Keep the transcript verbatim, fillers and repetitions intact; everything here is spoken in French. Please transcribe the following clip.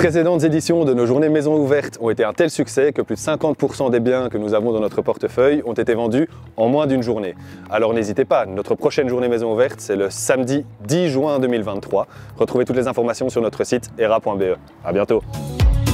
précédentes éditions de nos journées maisons ouvertes ont été un tel succès que plus de cinquante pour cent des biens que nous avons dans notre portefeuille ont été vendus en moins d'une journée. Alors n'hésitez pas, notre prochaine journée maison ouverte, c'est le samedi dix juin deux mille vingt-trois. Retrouvez toutes les informations sur notre site era point b e. À bientôt.